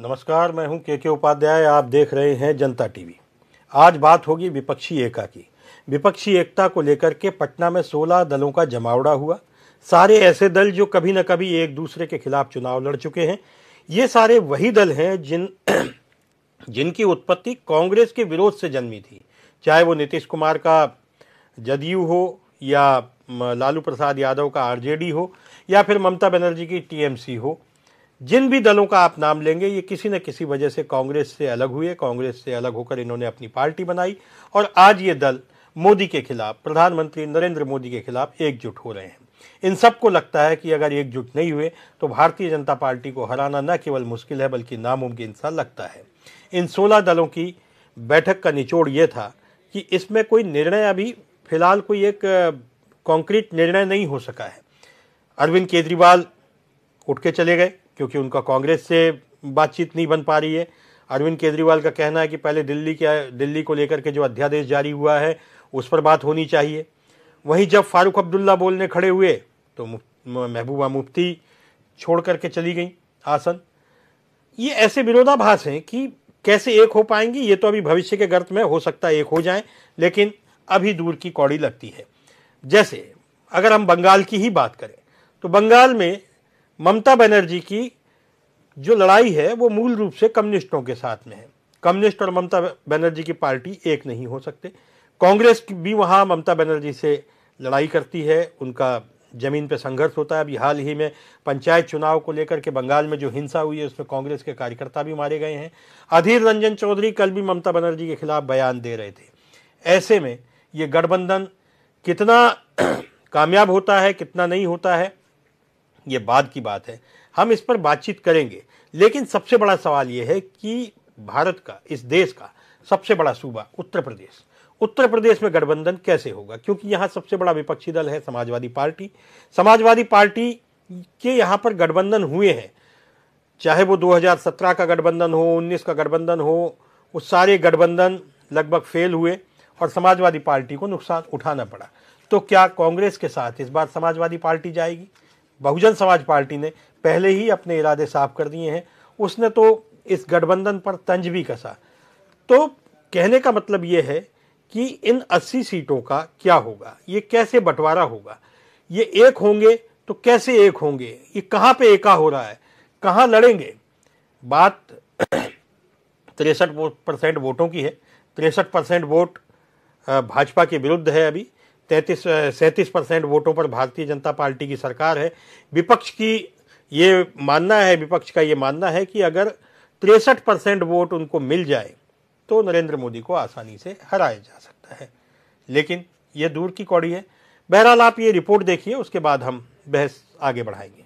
नमस्कार, मैं हूं के उपाध्याय। आप देख रहे हैं जनता टीवी। आज बात होगी विपक्षी एकता की। विपक्षी एकता को लेकर के पटना में 16 दलों का जमावड़ा हुआ। सारे ऐसे दल जो कभी न कभी एक दूसरे के खिलाफ चुनाव लड़ चुके हैं। ये सारे वही दल हैं जिनकी उत्पत्ति कांग्रेस के विरोध से जन्मी थी, चाहे वो नीतीश कुमार का जदयू हो या लालू प्रसाद यादव का आरजेडी हो या फिर ममता बनर्जी की टीएमसी हो। जिन भी दलों का आप नाम लेंगे, ये किसी न किसी वजह से कांग्रेस से अलग हुए। कांग्रेस से अलग होकर इन्होंने अपनी पार्टी बनाई और आज ये दल मोदी के खिलाफ, प्रधानमंत्री नरेंद्र मोदी के खिलाफ एकजुट हो रहे हैं। इन सबको लगता है कि अगर एकजुट नहीं हुए तो भारतीय जनता पार्टी को हराना न केवल मुश्किल है बल्कि नामुमकिन सा लगता है। इन 16 दलों की बैठक का निचोड़ ये था कि इसमें कोई निर्णय अभी फिलहाल कोई एक कॉन्क्रीट निर्णय नहीं हो सका है। अरविंद केजरीवाल उठ के चले गए क्योंकि उनका कांग्रेस से बातचीत नहीं बन पा रही है। अरविंद केजरीवाल का कहना है कि पहले दिल्ली को लेकर के जो अध्यादेश जारी हुआ है उस पर बात होनी चाहिए। वहीं जब फारूक अब्दुल्ला बोलने खड़े हुए तो महबूबा मुफ्ती छोड़ करके चली गई आसन। ये ऐसे विरोधाभास हैं कि कैसे एक हो पाएंगी, ये तो अभी भविष्य के गर्त में हो सकता है एक हो जाएं, लेकिन अभी दूर की कौड़ी लगती है। जैसे अगर हम बंगाल की ही बात करें तो बंगाल में ममता बनर्जी की जो लड़ाई है वो मूल रूप से कम्युनिस्टों के साथ में है। कम्युनिस्ट और ममता बनर्जी की पार्टी एक नहीं हो सकते। कांग्रेस भी वहाँ ममता बनर्जी से लड़ाई करती है, उनका जमीन पे संघर्ष होता है। अभी हाल ही में पंचायत चुनाव को लेकर के बंगाल में जो हिंसा हुई है उसमें कांग्रेस के कार्यकर्ता भी मारे गए हैं। अधीर रंजन चौधरी कल भी ममता बनर्जी के खिलाफ बयान दे रहे थे। ऐसे में ये गठबंधन कितना कामयाब होता है, कितना नहीं होता है, ये बाद की बात है। हम इस पर बातचीत करेंगे, लेकिन सबसे बड़ा सवाल ये है कि भारत का, इस देश का सबसे बड़ा सूबा उत्तर प्रदेश में गठबंधन कैसे होगा, क्योंकि यहाँ सबसे बड़ा विपक्षी दल है समाजवादी पार्टी। समाजवादी पार्टी के यहाँ पर गठबंधन हुए हैं, चाहे वो 2017 का गठबंधन हो, 19 का गठबंधन हो, वो सारे गठबंधन लगभग फेल हुए और समाजवादी पार्टी को नुकसान उठाना पड़ा। तो क्या कांग्रेस के साथ इस बार समाजवादी पार्टी जाएगी? बहुजन समाज पार्टी ने पहले ही अपने इरादे साफ कर दिए हैं। उसने तो इस गठबंधन पर तंज भी कसा। तो कहने का मतलब ये है कि इन 80 सीटों का क्या होगा, ये कैसे बंटवारा होगा, ये एक होंगे तो कैसे एक होंगे, ये कहाँ पे एका हो रहा है, कहाँ लड़ेंगे। बात 63% वोटों की है। 63% वोट भाजपा के विरुद्ध है। अभी 37% वोटों पर भारतीय जनता पार्टी की सरकार है। विपक्ष का ये मानना है कि अगर 63% वोट उनको मिल जाए तो नरेंद्र मोदी को आसानी से हराया जा सकता है, लेकिन ये दूर की कौड़ी है। बहरहाल आप ये रिपोर्ट देखिए, उसके बाद हम बहस आगे बढ़ाएंगे।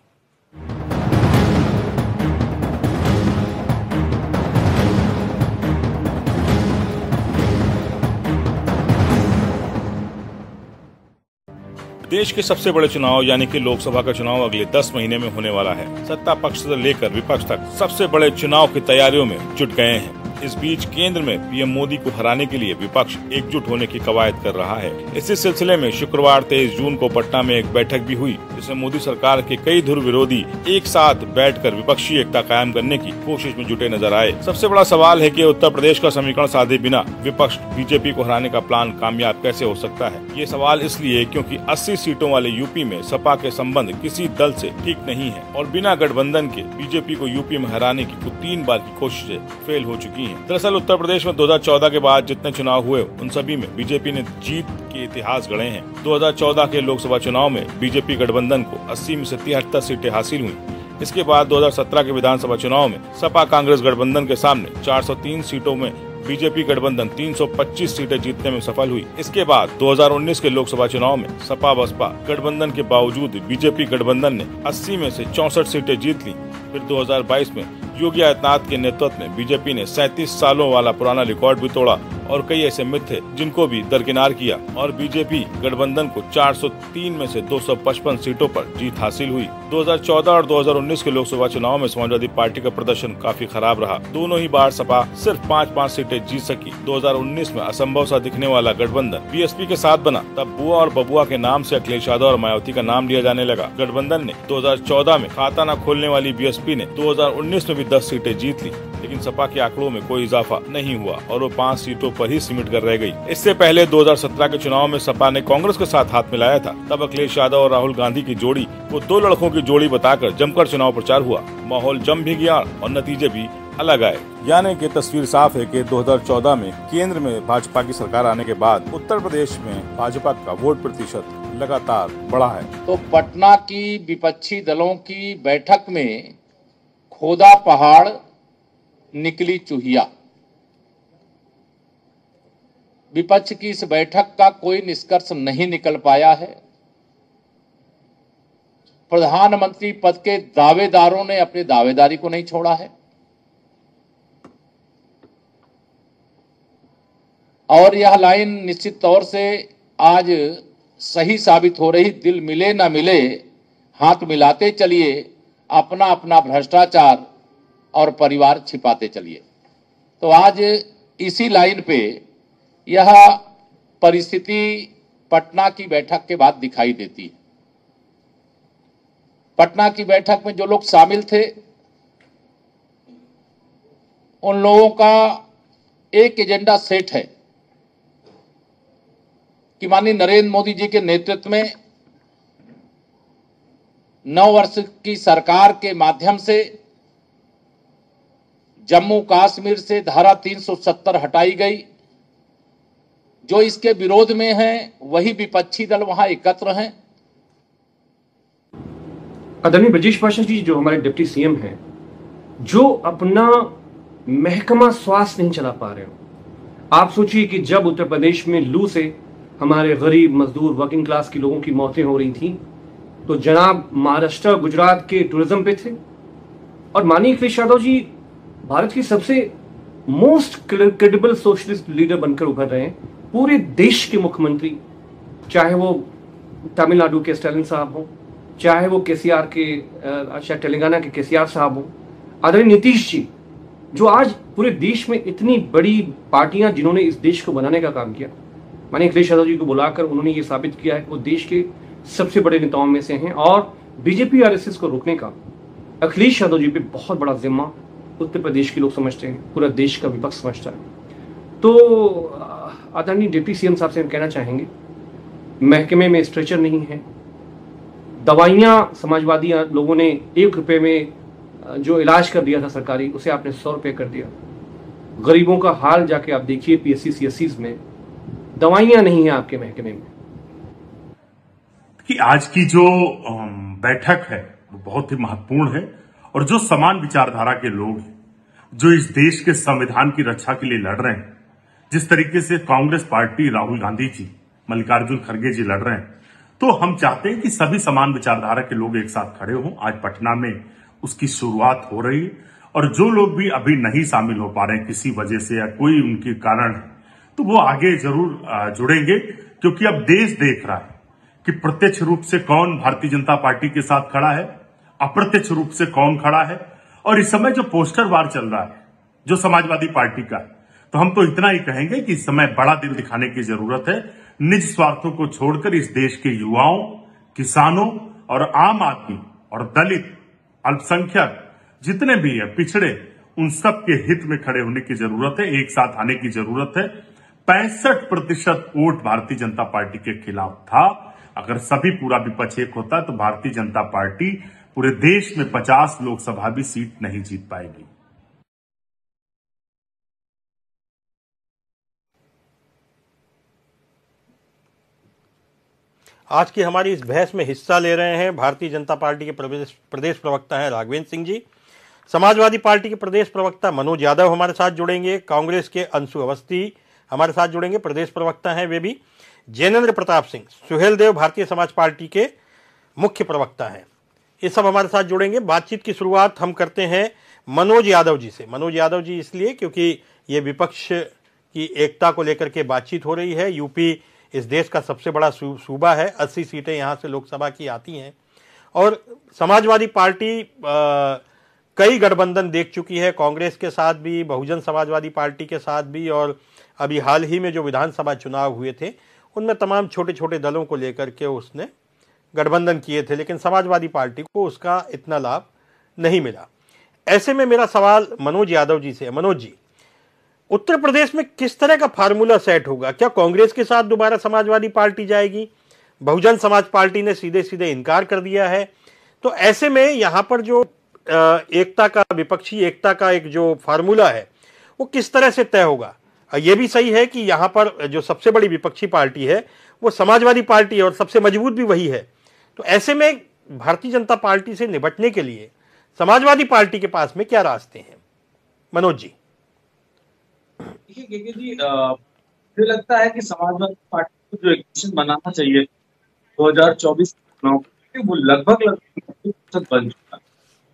देश के सबसे बड़े चुनाव यानी कि लोकसभा का चुनाव अगले 10 महीने में होने वाला है। सत्ता पक्ष से लेकर विपक्ष तक सबसे बड़े चुनाव की तैयारियों में जुट गए हैं। इस बीच केंद्र में पीएम मोदी को हराने के लिए विपक्ष एकजुट होने की कवायद कर रहा है। इसी सिलसिले में शुक्रवार 23 जून को पटना में एक बैठक भी हुई, जिसमें मोदी सरकार के कई धुर विरोधी एक साथ बैठकर विपक्षी एकता कायम करने की कोशिश में जुटे नजर आए। सबसे बड़ा सवाल है कि उत्तर प्रदेश का समीकरण साधे बिना विपक्ष बीजेपी को हराने का प्लान कामयाब कैसे हो सकता है। ये सवाल इसलिए क्योंकि 80 सीटों वाले यूपी में सपा के संबंध किसी दल से ठीक नहीं है और बिना गठबंधन के बीजेपी को यूपी में हराने की कुल 3 बार की कोशिशें फेल हो चुकी है। दरअसल उत्तर प्रदेश में 2014 के बाद जितने चुनाव हुए उन सभी में बीजेपी ने जीत के इतिहास गढ़े हैं। 2014 के लोकसभा चुनाव में बीजेपी गठबंधन को 80 में से 73 सीटें हासिल हुई। इसके बाद 2017 के विधानसभा चुनाव में सपा कांग्रेस गठबंधन के सामने 403 सीटों में बीजेपी गठबंधन 325 सीटें जीतने में सफल हुई। इसके बाद 2019 के लोकसभा चुनाव में सपा बसपा गठबंधन के बावजूद बीजेपी गठबंधन ने 80 में से 64 सीटें जीत ली। फिर 2022 में योगी आदित्यनाथ के नेतृत्व में बीजेपी ने 37 सालों वाला पुराना रिकॉर्ड भी तोड़ा और कई ऐसे मिथ थे जिनको भी दरकिनार किया और बीजेपी गठबंधन को 403 में से 255 सीटों पर जीत हासिल हुई। 2014 और 2019 के लोकसभा चुनाव में समाजवादी पार्टी का प्रदर्शन काफी खराब रहा। दोनों ही बार सपा सिर्फ 5-5 सीटें जीत सकी। 2019 में असंभव सा दिखने वाला गठबंधन बीएसपी के साथ बना। तब बुआ और बबुआ के नाम से अखिलेश यादव और मायावती का नाम लिया जाने लगा। गठबंधन ने 2014 में खाता न खोलने वाली बीएसपी ने 2019 में भी 10 सीटें जीत ली, लेकिन सपा के आंकड़ों में कोई इजाफा नहीं हुआ और वो 5 सीटों पर ही सिमट कर रह गई। इससे पहले 2017 के चुनाव में सपा ने कांग्रेस के साथ हाथ मिलाया था। तब अखिलेश यादव और राहुल गांधी की जोड़ी को 2 लड़कों की जोड़ी बताकर जमकर चुनाव प्रचार हुआ। माहौल जम भी गया और नतीजे भी अलग आए। यानी कि तस्वीर साफ है कि 2014 में केंद्र में भाजपा की सरकार आने के बाद उत्तर प्रदेश में भाजपा का वोट प्रतिशत लगातार बढ़ा है। तो पटना की विपक्षी दलों की बैठक में खोदा पहाड़ निकली चूहिया। विपक्ष की इस बैठक का कोई निष्कर्ष नहीं निकल पाया है। प्रधानमंत्री पद के दावेदारों ने अपनी दावेदारी को नहीं छोड़ा है और यह लाइन निश्चित तौर से आज सही साबित हो रही। दिल मिले ना मिले, हाथ मिलाते चलिए, अपना अपना भ्रष्टाचार और परिवार छिपाते चलिए। तो आज इसी लाइन पे यह परिस्थिति पटना की बैठक के बाद दिखाई देती है। पटना की बैठक में जो लोग शामिल थे, उन लोगों का एक एजेंडा सेट है कि माननीय नरेंद्र मोदी जी के नेतृत्व में 9 वर्ष की सरकार के माध्यम से जम्मू कश्मीर से धारा 370 हटाई गई। जो इसके विरोध में हैं, वही विपक्षी दल वहां एकत्र हैं। आदरणीय ब्रजेश पाठक जी जो हमारे डिप्टी सीएम हैं, जो अपना महकमा स्वास्थ्य नहीं चला पा रहे हो। आप सोचिए कि जब उत्तर प्रदेश में लू से हमारे गरीब मजदूर वर्किंग क्लास के लोगों की मौतें हो रही थी, तो जनाब महाराष्ट्र गुजरात के टूरिज्म पे थे और माननीय अखिलेश यादव जी भारत की सबसे मोस्ट क्रेडिबल सोशलिस्ट लीडर बनकर उभर रहे हैं। पूरे देश के मुख्यमंत्री, चाहे वो तमिलनाडु के स्टालिन साहब हो, चाहे वो केसीआर के तेलंगाना के केसीआर साहब हो, आदरणीय नीतीश जी जो आज पूरे देश में इतनी बड़ी पार्टियां जिन्होंने इस देश को बनाने का काम किया, माननीय अखिलेश यादव जी को बुलाकर उन्होंने ये साबित किया है कि वो देश के सबसे बड़े नेताओं में से हैं और बीजेपी आरएसएस को रोकने का अखिलेश यादव जी पे बहुत बड़ा जिम्मा उत्तर प्रदेश के लोग समझते हैं, पूरा देश का विपक्ष समझता है। तो आदरणीय डिप्टी सीएम साहब से हम कहना चाहेंगे, महकमे में स्ट्रेचर नहीं है, दवाइयाँ समाजवादी लोगों ने 1 रुपये में जो इलाज कर दिया था सरकारी, उसे आपने 100 रुपये कर दिया। गरीबों का हाल जाके आप देखिए, पीएससी सीएससीज में दवाइयाँ नहीं है आपके महकमे में। कि आज की जो बैठक है वो बहुत ही महत्वपूर्ण है और जो समान विचारधारा के लोग हैं, जो इस देश के संविधान की रक्षा के लिए लड़ रहे हैं, जिस तरीके से कांग्रेस पार्टी राहुल गांधी जी, मल्लिकार्जुन खड़गे जी लड़ रहे हैं, तो हम चाहते हैं कि सभी समान विचारधारा के लोग एक साथ खड़े हों। आज पटना में उसकी शुरुआत हो रही है और जो लोग भी अभी नहीं शामिल हो पा रहे हैं किसी वजह से या कोई उनके कारण है, तो वो आगे जरूर जुड़ेंगे, क्योंकि अब देश देख रहा है कि प्रत्यक्ष रूप से कौन भारतीय जनता पार्टी के साथ खड़ा है, अप्रत्यक्ष रूप से कौन खड़ा है। और इस समय जो पोस्टर वार चल रहा है जो समाजवादी पार्टी का, तो हम तो इतना ही कहेंगे कि इस समय बड़ा दिल दिखाने की जरूरत है। निज स्वार्थों को छोड़कर इस देश के युवाओं, किसानों और आम आदमी और दलित, अल्पसंख्यक जितने भी है, पिछड़े, उन सब के हित में खड़े होने की जरूरत है, एक साथ आने की जरूरत है। 65% वोट भारतीय जनता पार्टी के खिलाफ था। अगर सभी पूरा विपक्ष एक होता तो भारतीय जनता पार्टी पूरे देश में 50 लोकसभा भी सीट नहीं जीत पाएगी। आज की हमारी इस बहस में हिस्सा ले रहे हैं भारतीय जनता पार्टी के प्रदेश प्रवक्ता हैं राघवेंद्र सिंह जी, समाजवादी पार्टी के प्रदेश प्रवक्ता मनोज यादव हमारे साथ जुड़ेंगे, कांग्रेस के अंशु अवस्थी हमारे साथ जुड़ेंगे, प्रदेश प्रवक्ता हैं वे भी, जैनेन्द्र प्रताप सिंह, सुहेल देव भारतीय समाज पार्टी के मुख्य प्रवक्ता हैं, ये सब हमारे साथ जुड़ेंगे। बातचीत की शुरुआत हम करते हैं मनोज यादव जी से। मनोज यादव जी इसलिए क्योंकि ये विपक्ष की एकता को लेकर के बातचीत हो रही है। यूपी इस देश का सबसे बड़ा सूबा है, 80 सीटें यहाँ से लोकसभा की आती हैं और समाजवादी पार्टी कई गठबंधन देख चुकी है, कांग्रेस के साथ भी, बहुजन समाजवादी पार्टी के साथ भी, और अभी हाल ही में जो विधानसभा चुनाव हुए थे उनमें तमाम छोटे छोटे दलों को लेकर के उसने गठबंधन किए थे, लेकिन समाजवादी पार्टी को उसका इतना लाभ नहीं मिला। ऐसे में मेरा सवाल मनोज यादव जी से है। मनोज जी, उत्तर प्रदेश में किस तरह का फार्मूला सेट होगा? क्या कांग्रेस के साथ दोबारा समाजवादी पार्टी जाएगी? बहुजन समाज पार्टी ने सीधे सीधे इनकार कर दिया है। तो ऐसे में यहां पर जो एकता का, विपक्षी एकता का एक जो फार्मूला है वो किस तरह से तय होगा? यह भी सही है कि यहां पर जो सबसे बड़ी विपक्षी पार्टी है वो समाजवादी पार्टी है और सबसे मजबूत भी वही है। तो ऐसे में भारतीय जनता पार्टी से निपटने के लिए समाजवादी पार्टी के पास में क्या रास्ते हैं? मनोज जी। देखिए केके जी, मुझे लगता है कि समाजवादी पार्टी को जो इक्वेशन बनाना चाहिए 2024 चुनाव के, वो लगभग 30% बन चुका है।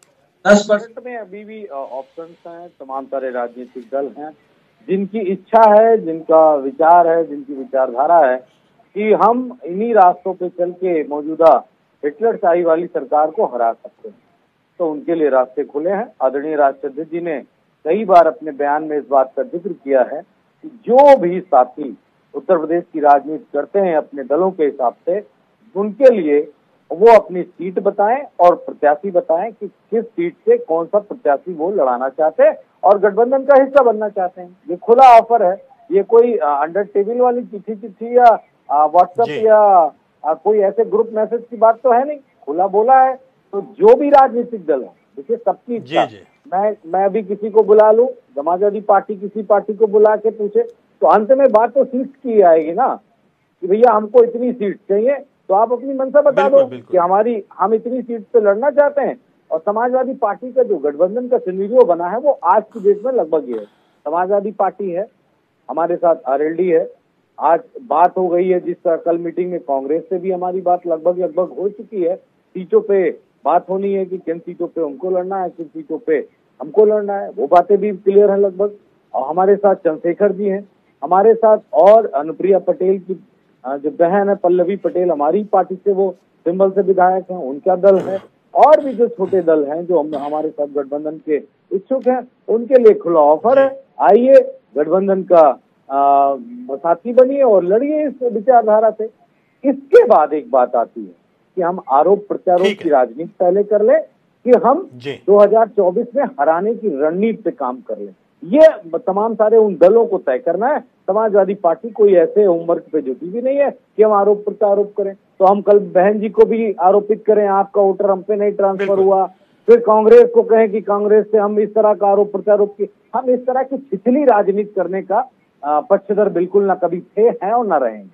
10% में अभी भी ऑप्शंस हैं, तमाम सारे राजनीतिक दल हैं जिनकी इच्छा है, जिनका विचार है, जिनकी विचारधारा है कि हम इन्हीं रास्तों पे चल के मौजूदा हिटलरशाही वाली सरकार को हरा सकते हैं। तो उनके लिए रास्ते खुले हैं। आदरणीय राष्ट्राध्यक्ष जी ने कई बार अपने बयान में इस बात का जिक्र किया है कि जो भी साथी उत्तर प्रदेश की राजनीति करते हैं अपने दलों के हिसाब से, उनके लिए वो अपनी सीट बताएं और प्रत्याशी बताएं कि किस सीट से कौन सा प्रत्याशी वो लड़ाना चाहते हैं और गठबंधन का हिस्सा बनना चाहते हैं। ये खुला ऑफर है, ये कोई अंडर टेबल वाली चिट्ठी या व्हाट्सएप या कोई ऐसे ग्रुप मैसेज की बात तो है नहीं, खुला बोला है। तो जो भी राजनीतिक दल है, देखिए सबकी इच्छा, मैं अभी किसी को बुला लूं, समाजवादी पार्टी किसी पार्टी को बुला के पूछे, तो अंत में बात तो सीट की आएगी ना कि भैया हमको इतनी सीट चाहिए, तो आप अपनी मंशा बता दो कि हम इतनी सीट पे लड़ना चाहते हैं। और समाजवादी पार्टी का जो गठबंधन का सिनेरियो बना है वो आज की डेट में लगभग ये है। समाजवादी पार्टी है, हमारे साथ आरएलडी है, आज बात हो गई है जिस तरह कल मीटिंग में कांग्रेस से भी हमारी बात लगभग हो चुकी है। सीटों पे बात होनी है कि किन सीटों पे उनको लड़ना है, किन सीटों पे हमको लड़ना है, वो बातें भी क्लियर है लगभग। और हमारे साथ चंद्रशेखर जी हैं, हमारे साथ और अनुप्रिया पटेल की जो बहन है पल्लवी पटेल, हमारी पार्टी से वो सिंबल से विधायक हैं, उनका दल है। और भी जो छोटे दल हैं जो हमारे साथ गठबंधन के इच्छुक हैं, उनके लिए खुला ऑफर है, आइए गठबंधन का साथी बनिए और लड़िए इस विचारधारा से। इसके बाद एक बात आती है कि हम आरोप प्रत्यारोप की राजनीति पहले कर ले कि हम 2024 में हराने की रणनीति पे काम कर लें। ये तमाम सारे उन दलों को तय करना है। समाजवादी पार्टी कोई ऐसे होमवर्क पे जुटी भी नहीं है कि हम आरोप प्रत्यारोप करें। तो हम कल बहन जी को भी आरोपित करें आपका वोटर हम पे नहीं ट्रांसफर हुआ, फिर कांग्रेस को कहें कि कांग्रेस से हम इस तरह का आरोप प्रत्यारोप की, हम इस तरह की छिछली राजनीति करने का पक्षधर बिल्कुल ना कभी थे, हैं और ना रहेंगे।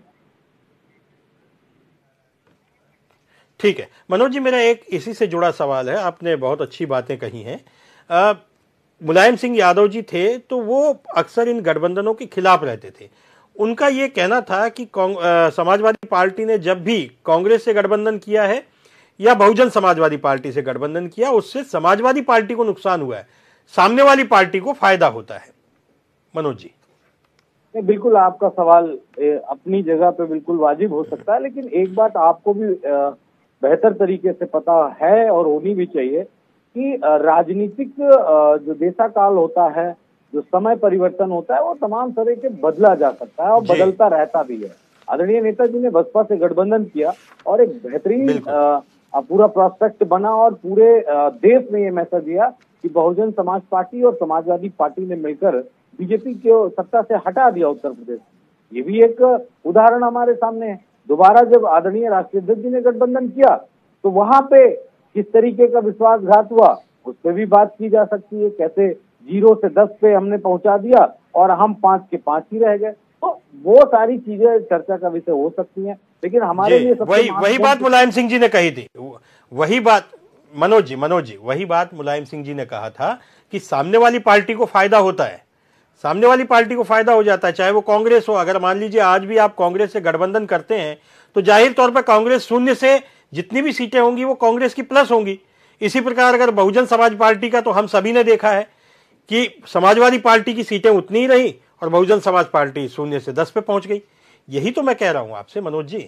ठीक है मनोज जी, मेरा एक इसी से जुड़ा सवाल है। आपने बहुत अच्छी बातें कही हैं। मुलायम सिंह यादव जी थे तो वो अक्सर इन गठबंधनों के खिलाफ रहते थे। उनका ये कहना था कि समाजवादी पार्टी ने जब भी कांग्रेस से गठबंधन किया है या बहुजन समाजवादी पार्टी से गठबंधन किया, उससे समाजवादी पार्टी को नुकसान हुआ है, सामने वाली पार्टी को फायदा होता है। मनोज जी। बिल्कुल, आपका सवाल अपनी जगह पे बिल्कुल वाजिब हो सकता है, लेकिन एक बात आपको भी बेहतर तरीके से पता है और होनी भी चाहिए कि राजनीतिक जो देशा काल होता है, जो समय परिवर्तन होता है, वो तमाम तरह के बदला जा सकता है और बदलता रहता भी है। आदरणीय नेताजी ने बसपा से गठबंधन किया और एक बेहतरीन पूरा प्रोस्पेक्ट बना और पूरे देश में ये मैसेज दिया कि बहुजन समाज पार्टी और समाजवादी पार्टी ने मिलकर बीजेपी को सत्ता से हटा दिया उत्तर प्रदेश। ये भी एक उदाहरण हमारे सामने है। दोबारा जब आदरणीय राष्ट्राध्यक्ष जी ने गठबंधन किया तो वहां पे किस तरीके का विश्वासघात हुआ उस पर भी बात की जा सकती है। कैसे 0 से 10 पे हमने पहुंचा दिया और हम 5 के 5 ही रह गए। तो वो सारी चीजें चर्चा का विषय हो सकती हैं, लेकिन हमारे लिए वही बात मुलायम सिंह जी ने कही थी। वही बात मनोज जी वही बात मुलायम सिंह जी ने कहा था कि सामने वाली पार्टी को फायदा होता है, सामने वाली पार्टी को फायदा हो जाता है, चाहे वो कांग्रेस हो। अगर मान लीजिए आज भी आप कांग्रेस से गठबंधन करते हैं तो जाहिर तौर पर कांग्रेस शून्य से जितनी भी सीटें होंगी वो कांग्रेस की प्लस होंगी। इसी प्रकार अगर बहुजन समाज पार्टी का, तो हम सभी ने देखा है कि समाजवादी पार्टी की सीटें उतनी ही रही और बहुजन समाज पार्टी 0 से 10 पे पहुंच गई। यही तो मैं कह रहा हूं आपसे मनोज जी।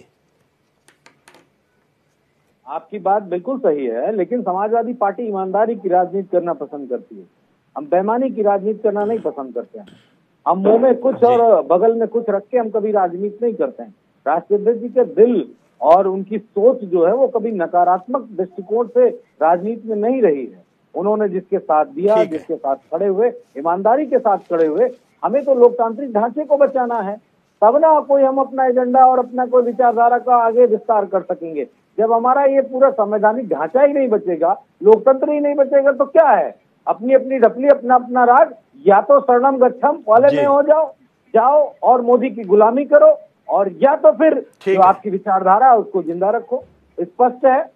आपकी बात बिल्कुल सही है, लेकिन समाजवादी पार्टी ईमानदारी की राजनीति करना पसंद करती है। हम बेईमानी की राजनीति करना नहीं पसंद करते हैं। हम मुंह में कुछ और बगल में कुछ रख के हम कभी राजनीति नहीं करते हैं। राष्ट्राध्यक्ष जी के दिल और उनकी सोच जो है वो कभी नकारात्मक दृष्टिकोण से राजनीति में नहीं रही है। उन्होंने जिसके साथ दिया, जिसके साथ खड़े हुए, ईमानदारी के साथ खड़े हुए। हमें तो लोकतांत्रिक ढांचे को बचाना है, तब ना कोई हम अपना एजेंडा और अपना कोई विचारधारा का आगे विस्तार कर सकेंगे। जब हमारा ये पूरा संवैधानिक ढांचा ही नहीं बचेगा, लोकतंत्र ही नहीं बचेगा, तो क्या है? अपनी अपनी ढपली, अपना अपना राज, या तो शरणम गच्छम वाले में हो जाओ और मोदी की गुलामी करो, और या तो फिर जो आपकी विचारधारा है उसको जिंदा रखो। स्पष्ट है।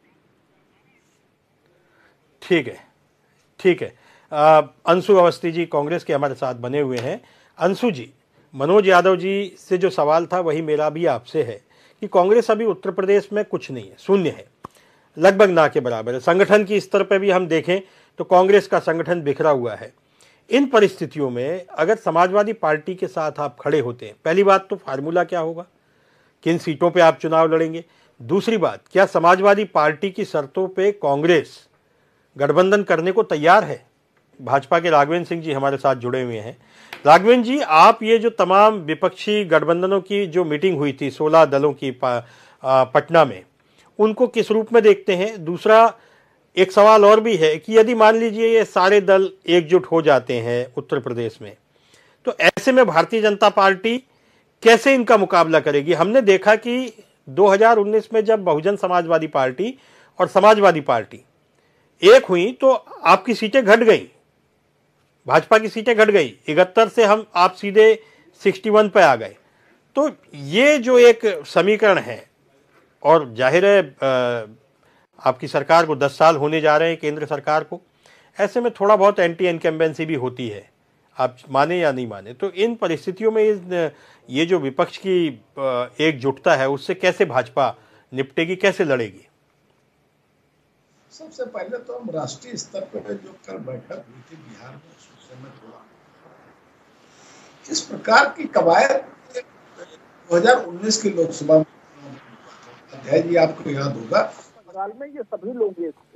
ठीक है। अंशु अवस्थी जी कांग्रेस के हमारे साथ बने हुए हैं। अंशु जी, मनोज यादव जी से जो सवाल था वही मेरा भी आपसे है कि कांग्रेस अभी उत्तर प्रदेश में कुछ नहीं है, शून्य है, लगभग ना के बराबर है। संगठन की स्तर पर भी हम देखें तो कांग्रेस का संगठन बिखरा हुआ है। इन परिस्थितियों में अगर समाजवादी पार्टी के साथ आप खड़े होते हैं, पहली बात तो फार्मूला क्या होगा, किन सीटों पे आप चुनाव लड़ेंगे? दूसरी बात, क्या समाजवादी पार्टी की शर्तों पे कांग्रेस गठबंधन करने को तैयार है? भाजपा के राघवेंद्र सिंह जी हमारे साथ जुड़े हुए हैं। राघवेंद्र जी, आप ये जो तमाम विपक्षी गठबंधनों की जो मीटिंग हुई थी 16 दलों की पटना में, उनको किस रूप में देखते हैं? दूसरा एक सवाल और भी है कि यदि मान लीजिए ये सारे दल एकजुट हो जाते हैं उत्तर प्रदेश में, तो ऐसे में भारतीय जनता पार्टी कैसे इनका मुकाबला करेगी? हमने देखा कि 2019 में जब बहुजन समाजवादी पार्टी और समाजवादी पार्टी एक हुई तो आपकी सीटें घट गई, भाजपा की सीटें घट गई, 71 से आप सीधे 61 पे आ गए। तो ये जो एक समीकरण है, और जाहिर है आपकी सरकार को 10 साल होने जा रहे हैं, केंद्र सरकार को, ऐसे में थोड़ा बहुत एंटी इनकम्बेंसी भी होती है, आप माने या नहीं माने। तो इन परिस्थितियों में ये जो विपक्ष की एकजुटता है उससे कैसे भाजपा निपटेगी, कैसे लड़ेगी? सबसे पहले तो हम राष्ट्रीय स्तर पर जो कल बैठक हुई थी बिहार में, उससे मैं थोड़ा इस प्रकार की कवायद 2019 की लोकसभा अध्याय जी आपको याद होगा, बंगाल में ये सभी लोग ये थे,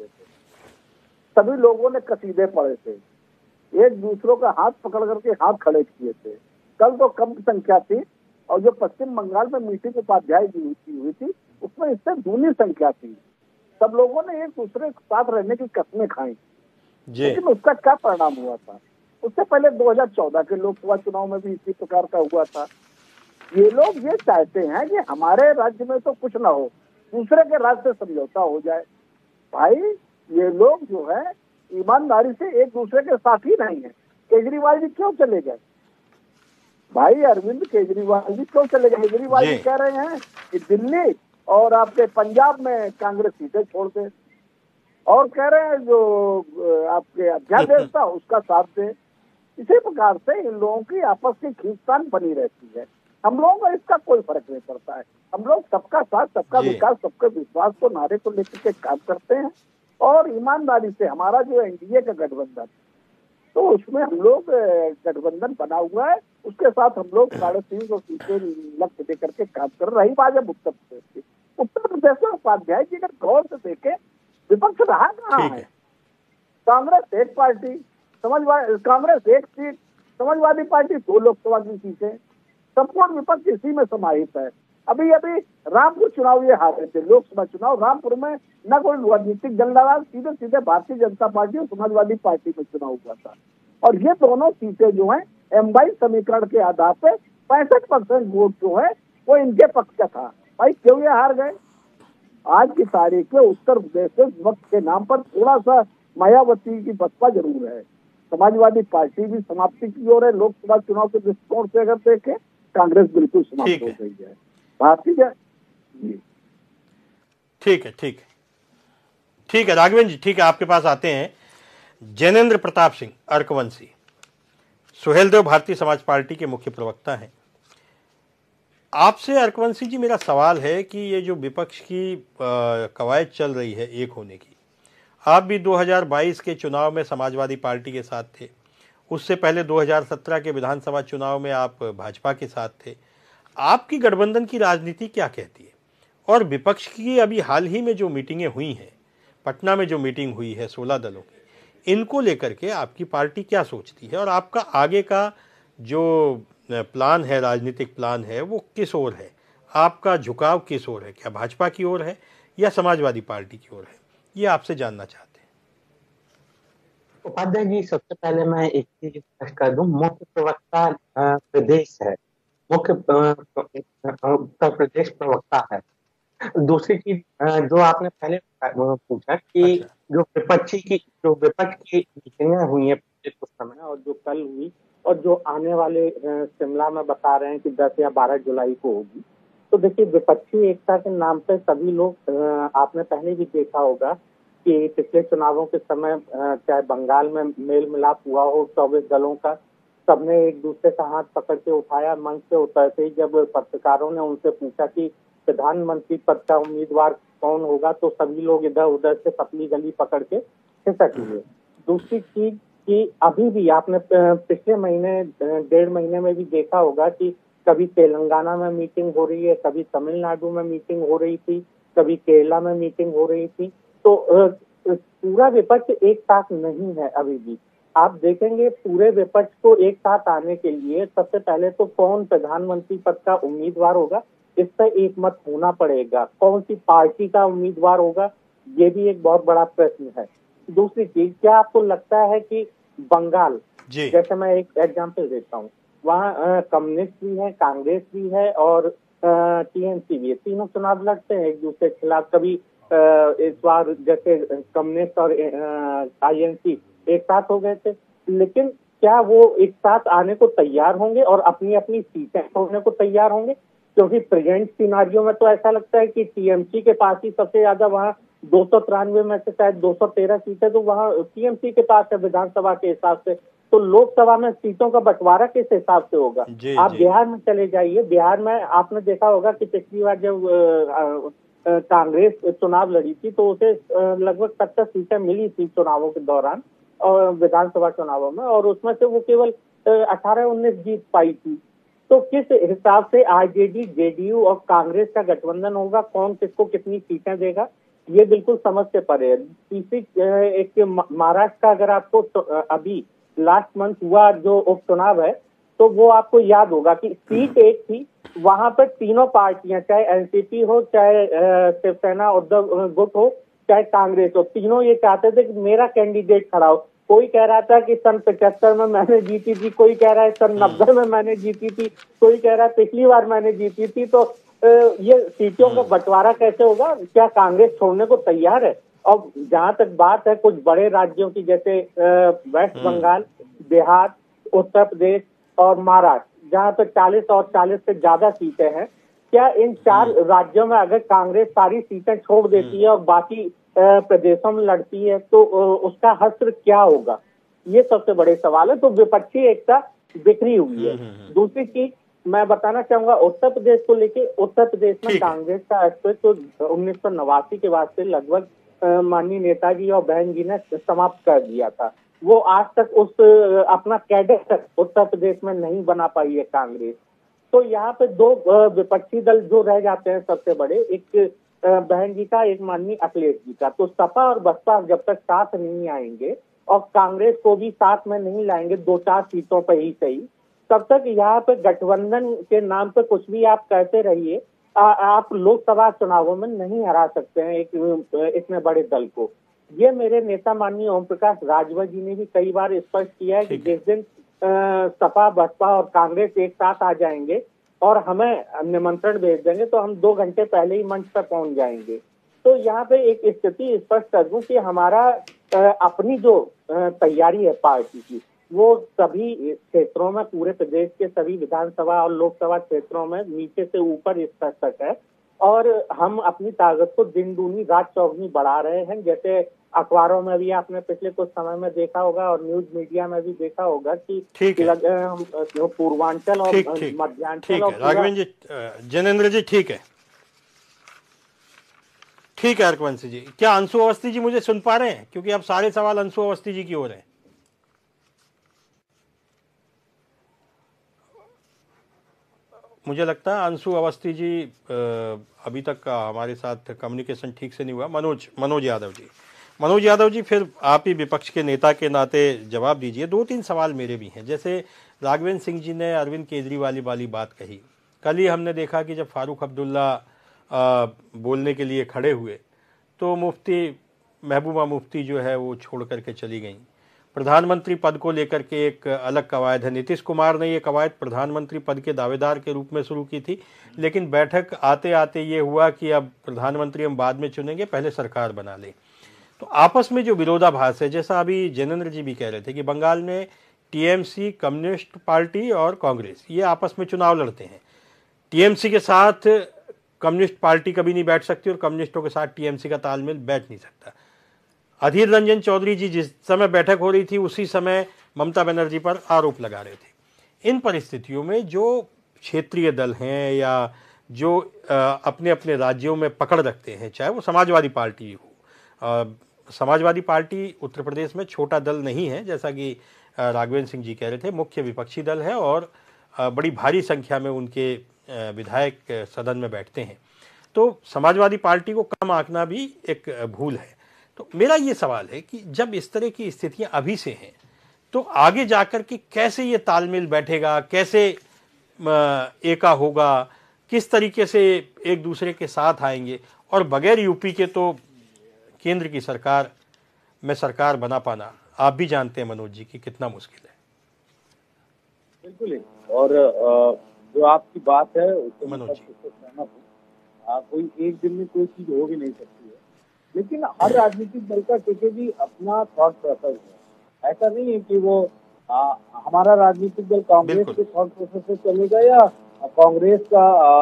सभी लोगों ने कसीदे पढ़े थे, एक दूसरों का हाथ पकड़ करके हाथ खड़े किए थे। कल तो कम संख्या थी, और जो पश्चिम बंगाल में मीटिंग उपाध्याय जी हुई थी उसमें इससे दूनी संख्या थी। सब लोगों ने एक दूसरे के साथ रहने की कस्में खाई, लेकिन उसका क्या परिणाम हुआ था? उससे पहले 2014 के लोकसभा चुनाव में भी इसी प्रकार का हुआ था। ये लोग ये चाहते हैं कि हमारे राज्य में तो कुछ ना हो, दूसरे के राज्य से समझौता हो जाए। भाई ये लोग जो है ईमानदारी से एक दूसरे के साथ ही नहीं है। केजरीवाल जी क्यों चले गए? भाई अरविंद केजरीवाल जी क्यों चले गए? केजरीवाल जी कह रहे हैं कि दिल्ली और आपके पंजाब में कांग्रेस सीटें छोड़ दे, और कह रहे हैं जो आपके अध्यादेश था उसका साथ दे। इसी प्रकार से इन लोगों की आपस की खींचतान बनी रहती है। हम लोगों को इसका कोई फर्क नहीं पड़ता है। हम लोग सबका साथ, सबका विकास, सबके विश्वास को नारे को लेकर के काम करते हैं, और ईमानदारी से हमारा जो एनडीए का गठबंधन, तो उसमें हम लोग गठबंधन बना हुआ है, उसके साथ हम लोग 350 सीटें लक्ष्य देकर के काम कर रही। बात जब उत्तर प्रदेश की, उत्तर प्रदेश में उपाध्याय जी अगर गौर से देखे, विपक्ष रहा कहाँ है? कांग्रेस एक पार्टी, कांग्रेस एक सीट, समाजवादी पार्टी 2 लोकसभा की सीटें, संपूर्ण विपक्ष इसी में समाहित है। अभी रामपुर चुनाव ये हारे थे, लोकसभा चुनाव रामपुर में न कोई राजनीतिक दल लड़ा, सीधे सीधे भारतीय जनता पार्टी और समाजवादी पार्टी में चुनाव हुआ था, और ये दोनों सीटें जो है M22 समीकरण के आधार पे 65% वोट जो है वो इनके पक्ष का था। भाई क्यों ये हार गए? आज की तारीख में उत्तर प्रदेश में वक्त के नाम पर थोड़ा सा मायावती की बसपा जरूर है, समाजवादी पार्टी भी समाप्ति की ओर है। लोकसभा चुनाव के दृष्टिकोण से अगर देखें, कांग्रेस बिल्कुल समाप्त हो गई है। भारतीय ठीक है राघवेंद्र जी, ठीक है, आपके पास आते हैं। जैनेन्द्र प्रताप सिंह अर्कवंशी, सुहेलदेव भारतीय समाज पार्टी के मुख्य प्रवक्ता हैं। आपसे अर्कवंशी जी मेरा सवाल है कि ये जो विपक्ष की कवायद चल रही है एक होने की, आप भी 2022 के चुनाव में समाजवादी पार्टी के साथ थे, उससे पहले 2017 के विधानसभा चुनाव में आप भाजपा के साथ थे। आपकी गठबंधन की राजनीति क्या कहती है? और विपक्ष की अभी हाल ही में जो मीटिंगें हुई हैं, पटना में जो मीटिंग हुई है 16 दलों की, इनको लेकर के आपकी पार्टी क्या सोचती है, और आपका आगे का जो प्लान है, राजनीतिक प्लान है, वो किस ओर है? आपका झुकाव किस ओर है? क्या भाजपा की ओर है या समाजवादी पार्टी की ओर है? ये आपसे जानना चाहते हैं। उपाध्याय जी, सबसे पहले मैं एक चीज स्पष्ट कर दूं, मुख्य प्रवक्ता प्रदेश है, उत्तर प्रदेश प्रवक्ता है। दूसरी चीज जो आपने पहले पूछा कि अच्छा। जो विपक्ष की मीटिंगें हुई है पिछले कुछ समय और जो कल हुई और जो आने वाले शिमला में बता रहे हैं कि 10 या 12 जुलाई को होगी, तो देखिए विपक्षी एकता के नाम पे सभी लोग आपने पहले भी देखा होगा कि पिछले चुनावों के समय चाहे बंगाल में मेल मिलाप हुआ हो 24 दलों का, सबने एक दूसरे का हाथ पकड़ के उठाया। मंच से उतरते ही जब पत्रकारों ने उनसे पूछा कि प्रधानमंत्री पद का उम्मीदवार कौन होगा, तो सभी लोग इधर उधर से पतली गली पकड़ के खिसक लिए। दूसरी चीज कि अभी भी आपने पिछले महीने 1.5 महीने में भी देखा होगा कि कभी तेलंगाना में मीटिंग हो रही है, कभी तमिलनाडु में मीटिंग हो रही थी, कभी केरला में मीटिंग हो रही थी। तो पूरा विपक्ष एक साथ नहीं है अभी भी। आप देखेंगे पूरे विपक्ष को एक साथ आने के लिए सबसे पहले तो कौन प्रधानमंत्री पद का उम्मीदवार होगा, इस पर एक मत होना पड़ेगा। कौन सी पार्टी का उम्मीदवार होगा, ये भी एक बहुत बड़ा प्रश्न है। दूसरी चीज, क्या आपको लगता है कि बंगाल, जैसे मैं एक एग्जांपल देता हूँ, वहाँ कम्युनिस्ट भी है, कांग्रेस भी है और टीएमसी भी है, तीनों चुनाव लड़ते हैं एक दूसरे के खिलाफ। कभी इस बार जैसे कम्युनिस्ट और आईएनसी एक साथ हो गए थे, लेकिन क्या वो एक साथ आने को तैयार होंगे और अपनी अपनी सीटें छोड़ने को तैयार होंगे? क्योंकि प्रेजेंट सिनारियो में तो ऐसा लगता है कि टीएमसी के पास ही सबसे ज्यादा, वहाँ 293 में से शायद 213 सीटें तो वहाँ टीएमसी के पास है विधानसभा के हिसाब से। तो लोकसभा में सीटों का बंटवारा किस हिसाब से होगा? आप बिहार में चले जाइए, बिहार में आपने देखा होगा कि पिछली बार जब कांग्रेस चुनाव लड़ी थी तो उसे लगभग 70 सीटें मिली थी चुनावों के दौरान और विधानसभा चुनावों में, और उसमें से वो केवल 18-19 जीत पाई थी। तो किस हिसाब से आरजेडी, जेडीयू और कांग्रेस का गठबंधन होगा, कौन किसको कितनी सीटें देगा, ये बिल्कुल समझ से परे है। तीसरी एक महाराष्ट्र का अगर आपको अभी लास्ट मंथ हुआ जो उपचुनाव है, तो वो आपको याद होगा कि सीट एक थी, वहां पर तीनों पार्टियां, चाहे एनसीपी हो, चाहे शिवसेना उद्धव गुट हो, चाहे कांग्रेस हो, तीनों ये चाहते थे कि मेरा कैंडिडेट खड़ा हो। कोई कह रहा था कि सन 75 में मैंने जीती थी, कोई कह रहा है सन 90 में मैंने जीती थी, कोई कह रहा है पिछली बार मैंने जीती थी। तो ये सीटों का बंटवारा कैसे होगा? क्या कांग्रेस छोड़ने को तैयार है? और जहां तक बात है कुछ बड़े राज्यों की, जैसे वेस्ट बंगाल, बिहार, उत्तर प्रदेश और महाराष्ट्र, जहां पर 40 और 40 से ज्यादा सीटें हैं, क्या इन 4 राज्यों में अगर कांग्रेस सारी सीटें छोड़ देती है और बाकी प्रदेशों में लड़ती है तो उसका हश्र क्या होगा? ये सबसे बड़े सवाल है। तो विपक्षी एकता बिखरी हुई है। दूसरी चीज मैं बताना चाहूंगा उत्तर प्रदेश को लेके, उत्तर प्रदेश में कांग्रेस का अस्तित्व तो 1989 के बाद से लगभग माननीय नेताजी और बहन जी ने समाप्त कर दिया था। वो आज तक उस अपना कैडर तक उत्तर प्रदेश में नहीं बना पाई है कांग्रेस। तो यहाँ पे 2 विपक्षी दल जो रह जाते हैं सबसे बड़े, एक बहन जी का, एक माननीय अखिलेश जी का। तो सपा और बसपा जब तक साथ नहीं आएंगे और कांग्रेस को भी साथ में नहीं लाएंगे 2-4 सीटों पर ही सही, तब तक यहाँ पे गठबंधन के नाम पे कुछ भी आप कहते रहिए, आप लोकसभा चुनावों में नहीं हरा सकते हैं एक इतने बड़े दल को। ये मेरे नेता माननीय ओम प्रकाश राजभर जी ने भी कई बार स्पष्ट किया है कि जिस दिन सपा, बसपा और कांग्रेस एक साथ आ जाएंगे और हमें निमंत्रण भेज देंगे तो हम 2 घंटे पहले ही मंच पर पहुंच जाएंगे। तो यहाँ पे एक स्थिति स्पष्ट कर दूं कि हमारा अपनी जो तैयारी है पार्टी की, वो सभी क्षेत्रों में, पूरे प्रदेश के सभी विधानसभा और लोकसभा क्षेत्रों में नीचे से ऊपर स्तर तक है, और हम अपनी ताकत को दिन दूनी रात चौगुनी बढ़ा रहे हैं। जैसे अखबारों में भी आपने पिछले कुछ समय में देखा होगा और न्यूज मीडिया में भी देखा होगा कि पूर्वांचल और मध्यांचल और राघवेंद्र जी, जैनेंद्र जी, ठीक है अर्कवंशी जी। क्या अंशु अवस्थी जी मुझे सुन पा रहे हैं? क्योंकि अब सारे सवाल अंशु अवस्थी जी की ओर हैं। मुझे लगता है अंशु अवस्थी जी अभी तक का हमारे साथ कम्युनिकेशन ठीक से नहीं हुआ। मनोज यादव जी, फिर आप ही विपक्ष के नेता के नाते जवाब दीजिए। 2-3 सवाल मेरे भी हैं। जैसे राघवेंद्र सिंह जी ने अरविंद केजरीवाल वाली बात कही, कल ही हमने देखा कि जब फारूक अब्दुल्ला बोलने के लिए खड़े हुए तो मुफ्ती महबूबा मुफ्ती जो है वो छोड़ करके चली गई। प्रधानमंत्री पद को लेकर के एक अलग कवायद है। नीतीश कुमार ने ये कवायद प्रधानमंत्री पद के दावेदार के रूप में शुरू की थी, लेकिन बैठक आते आते ये हुआ कि अब प्रधानमंत्री हम बाद में चुनेंगे, पहले सरकार बना लें। तो आपस में जो विरोधाभास है, जैसा अभी जैनेंद्र जी भी कह रहे थे कि बंगाल में टीएमसी, कम्युनिस्ट पार्टी और कांग्रेस ये आपस में चुनाव लड़ते हैं। टीएमसी के साथ कम्युनिस्ट पार्टी कभी नहीं बैठ सकती और कम्युनिस्टों के साथ टीएमसी का तालमेल बैठ नहीं सकता। अधीर रंजन चौधरी जी जिस समय बैठक हो रही थी उसी समय ममता बनर्जी पर आरोप लगा रहे थे। इन परिस्थितियों में जो क्षेत्रीय दल हैं या जो अपने अपने राज्यों में पकड़ रखते हैं, चाहे वो समाजवादी पार्टी हो, समाजवादी पार्टी उत्तर प्रदेश में छोटा दल नहीं है, जैसा कि राघवेंद्र सिंह जी कह रहे थे, मुख्य विपक्षी दल है और बड़ी भारी संख्या में उनके विधायक सदन में बैठते हैं। तो समाजवादी पार्टी को कम आंकना भी एक भूल है। तो मेरा ये सवाल है कि जब इस तरह की स्थितियां अभी से हैं तो आगे जाकर के कैसे ये तालमेल बैठेगा, कैसे एका होगा, किस तरीके से एक दूसरे के साथ आएंगे। और बगैर यूपी के तो केंद्र की सरकार में सरकार बना पाना आप भी जानते हैं मनोज जी कि कितना मुश्किल है। बिल्कुल ही। और जो आपकी बात है उससे मनोज जी सहमत हूँ। कोई एक दिन में कोई चीज हो भी नहीं सकती है, लेकिन हर राजनीतिक दल का केके भी अपना थॉट प्रोसेस है। ऐसा नहीं है कि वो हमारा राजनीतिक दल कांग्रेस के थॉट प्रोसेस से चलेगा या कांग्रेस का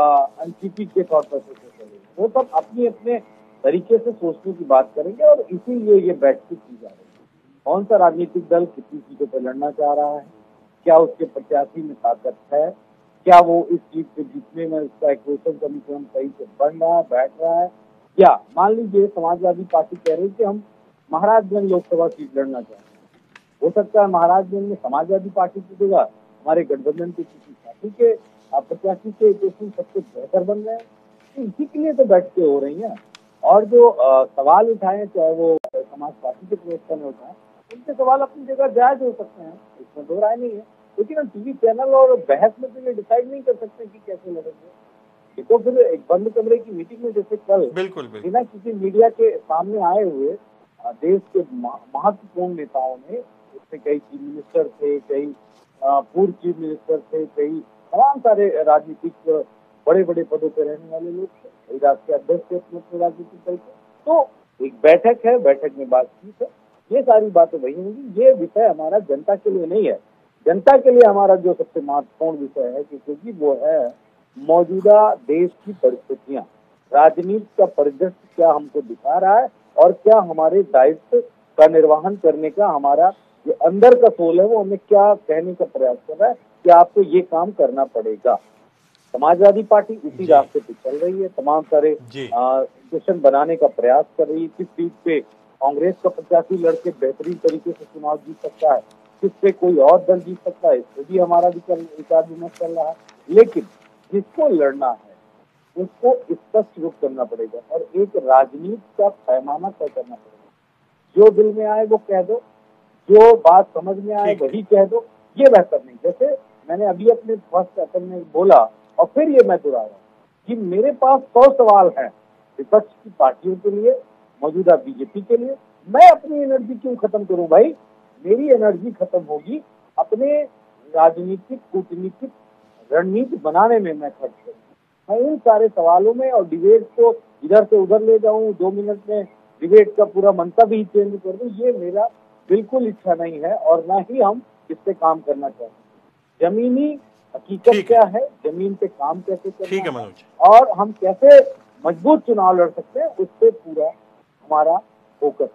एनसीपी के थॉट प्रोसेस से चलेगा। वो सब अपनी अपने तरीके से सोचने की बात करेंगे और इसीलिए ये बैठक की जा रही है। कौन सा राजनीतिक दल कितनी सीटों पर लड़ना चाह रहा है, क्या उसके प्रत्याशी में ताकत है, क्या वो इस सीट पे जीतने में उसका इक्वेशन समीकरण सही से बन रहा है, बैठ रहा है। क्या मान लीजिए समाजवादी पार्टी कह रही है कि हम महाराजगंज लोकसभा सीट लड़ना चाहते हैं, हो सकता है महाराजगंज में समाजवादी पार्टी की जगह हमारे गठबंधन के किसी साथी के प्रत्याशी के इक्वेशन सबसे बेहतर बन रहे हैं। तो इसी के लिए तो बैठकें हो रही हैं। और जो सवाल उठाए, चाहे वो समाज पार्टी के प्रवक्ता ने उठाए, उनके सवाल अपनी जगह जायज हो सकते हैं, इसमें दो राय नहीं है। लेकिन हम टीवी चैनल और बहस में तो ये डिसाइड नहीं कर सकते कि कैसे लड़ेंगे। ये तो फिर एक बंद कमरे की मीटिंग में, जैसे कल बिल्कुल बिना किसी मीडिया के सामने आए हुए देश के महत्वपूर्ण नेताओं ने, उसमें कई चीफ मिनिस्टर थे, कई पूर्व चीफ मिनिस्टर थे, कई तमाम सारे राजनीतिक बड़े बड़े पदों पर रहने वाले लोग थे, कई राष्ट्रीय अध्यक्ष थे अपने राजनीतिक दल के। तो एक बैठक है, बैठक में बातचीत है, ये सारी बातें वही होंगी। ये विषय हमारा जनता के लिए नहीं है। जनता के लिए हमारा जो सबसे महत्वपूर्ण विषय है, क्योंकि वो है मौजूदा देश की परिस्थितियां, राजनीति का परिदृश्य क्या हमको दिखा रहा है और क्या हमारे दायित्व का निर्वहन करने का हमारा जो अंदर का सोल है वो हमें क्या कहने का प्रयास कर रहा है कि आपको ये काम करना पड़ेगा। समाजवादी पार्टी इसी रास्ते पे चल रही है, तमाम सारे क्वेश्चन बनाने का प्रयास कर रही है। किस सीट पे कांग्रेस का प्रत्याशी लड़के बेहतरीन तरीके से चुनाव जीत सकता है, किस पे कोई और दल जीत सकता है, इससे भी हमारा विचार विमर्श चल रहा है। लेकिन जिसको लड़ना है उसको स्पष्ट रूप करना पड़ेगा और एक राजनीति का पैमाना तय करना पड़ेगा। जो दिल में आए वो कह दो, जो बात समझ में आए वही कह दो, ये बेहतर नहीं। जैसे मैंने अभी अपने फर्स्ट अटेम्प्ट में बोला और फिर ये मैं दोहरा रहा हूँ कि मेरे पास 100 सवाल हैं विपक्ष की पार्टियों के लिए, मौजूदा बीजेपी के लिए। मैं अपनी एनर्जी क्यों खत्म करूं भाई? मेरी एनर्जी खत्म होगी अपने राजनीतिक कूटनीतिक रणनीति बनाने में मैं खर्च करूँ। मैं इन सारे सवालों में और डिबेट को इधर से उधर ले जाऊं, 2 मिनट में डिबेट का पूरा मंतव्य ही चेंज कर दूं, ये मेरा बिल्कुल इच्छा नहीं है और ना ही हम इस पे काम करना चाहते हैं। जमीनी हकीकत क्या है, जमीन पे काम कैसे करना है और हम कैसे मजबूत चुनाव लड़ सकते हैं, उस पे पूरा हमारा फोकस।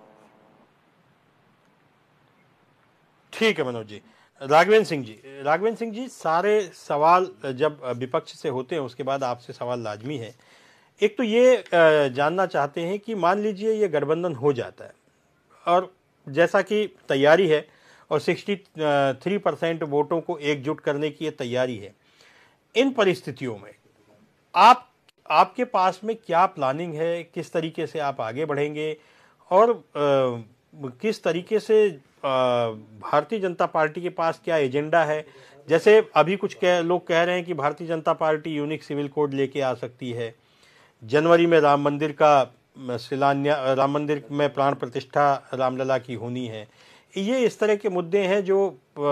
ठीक है मनोज जी। राघवेंद्र सिंह जी, सारे सवाल जब विपक्ष से होते हैं उसके बाद आपसे सवाल लाजमी है। एक तो ये जानना चाहते हैं कि मान लीजिए ये गठबंधन हो जाता है और जैसा कि तैयारी है और 63% वोटों को एकजुट करने की ये तैयारी है, इन परिस्थितियों में आपके पास में क्या प्लानिंग है, किस तरीके से आप आगे बढ़ेंगे और किस तरीके से भारतीय जनता पार्टी के पास क्या एजेंडा है? जैसे अभी कुछ लोग कह रहे हैं कि Bharatiya Janata party unique civil code लेके आ सकती है, जनवरी में राम मंदिर का शिलान्यास, राम मंदिर में प्राण प्रतिष्ठा रामलला की होनी है, ये इस तरह के मुद्दे हैं जो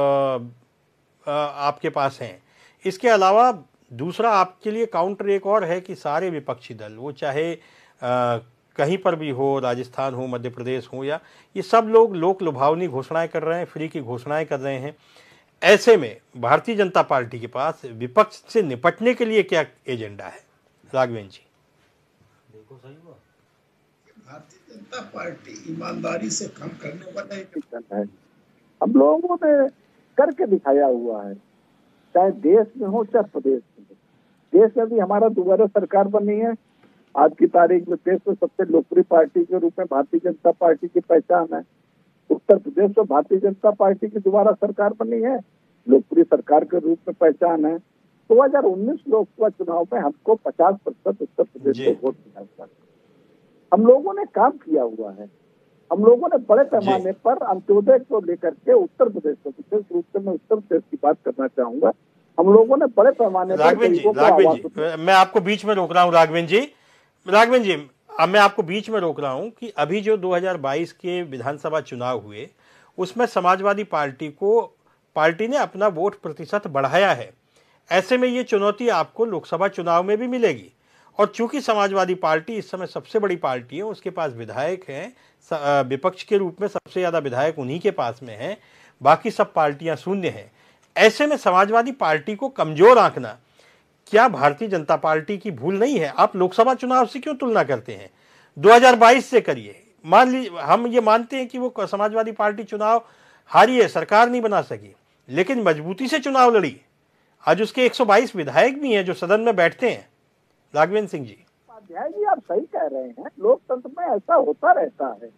आपके पास हैं। इसके अलावा दूसरा आपके लिए काउंटर एक और है कि सारे विपक्षी दल, वो चाहे कहीं पर भी हो, राजस्थान हो, मध्य प्रदेश हो, या ये सब लोग लोक लुभावनी घोषणाएं कर रहे हैं, फ्री की घोषणाएं कर रहे हैं। ऐसे में भारतीय जनता पार्टी के पास विपक्ष से निपटने के लिए क्या एजेंडा है? राघवेंद्र जी। देखो सही हुआ, भारतीय जनता पार्टी ईमानदारी से काम करने वाला एक दल है। हम लोगों ने करके दिखाया हुआ है, चाहे देश में हो चाहे प्रदेश में हो। देश में भी हमारा दोबारा सरकार बनी है। आज की तारीख में देश में सबसे लोकप्रिय पार्टी के रूप में भारतीय जनता पार्टी की पहचान है। उत्तर प्रदेश में भारतीय जनता पार्टी की दोबारा सरकार बनी है, लोकप्रिय सरकार के रूप में पहचान है। 2019 लोकसभा चुनाव में हमको 50% उत्तर प्रदेश को वोट मिला हुआ है। हम लोगों ने काम किया हुआ है। हम लोगों ने बड़े पैमाने पर अंत्योदय को लेकर के उत्तर प्रदेश को, विशेष रूप से मैं उत्तर प्रदेश की बात करना चाहूंगा, हम लोगों ने बड़े पैमाने पर मैं आपको बीच में रोक रहा हूँ राघवेंद्र जी, अब मैं आपको बीच में रोक रहा हूं कि अभी जो 2022 के विधानसभा चुनाव हुए उसमें समाजवादी पार्टी ने अपना वोट प्रतिशत बढ़ाया है। ऐसे में ये चुनौती आपको लोकसभा चुनाव में भी मिलेगी। और चूंकि समाजवादी पार्टी इस समय सबसे बड़ी पार्टी है, उसके पास विधायक हैं, विपक्ष के रूप में सबसे ज्यादा विधायक उन्हीं के पास में हैं, बाकी सब पार्टियां शून्य हैं। ऐसे में समाजवादी पार्टी को कमजोर आंकना क्या भारतीय जनता पार्टी की भूल नहीं है? आप लोकसभा चुनाव से क्यों तुलना करते हैं? 2022 से करिए। मान लीजिए हम ये मानते हैं कि वो समाजवादी पार्टी चुनाव हारी है, सरकार नहीं बना सकी, लेकिन मजबूती से चुनाव लड़ी। आज उसके 122 विधायक भी हैं जो सदन में बैठते हैं। राघवेंद्र सिंह जी। उपाध्याय जी, आप सही कह रहे हैं, लोकतंत्र में ऐसा होता रहता है।